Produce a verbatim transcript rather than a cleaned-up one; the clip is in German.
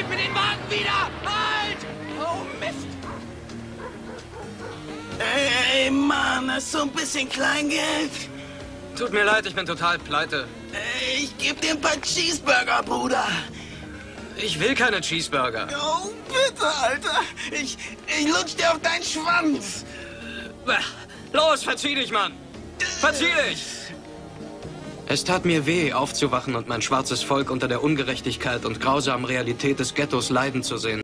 mir den Wagen wieder! Halt! Oh, Mist! Ey, ey, Mann, hast du ein bisschen Kleingeld? Tut mir leid, ich bin total pleite. Ey, ich geb dir ein paar Cheeseburger, Bruder. Ich will keine Cheeseburger. Oh, bitte, Alter. Ich, ich lutsch dir auf deinen Schwanz. Los, verzieh dich, Mann! Verzieh dich! Es tat mir weh, aufzuwachen und mein schwarzes Volk unter der Ungerechtigkeit und grausamen Realität des Ghettos leiden zu sehen.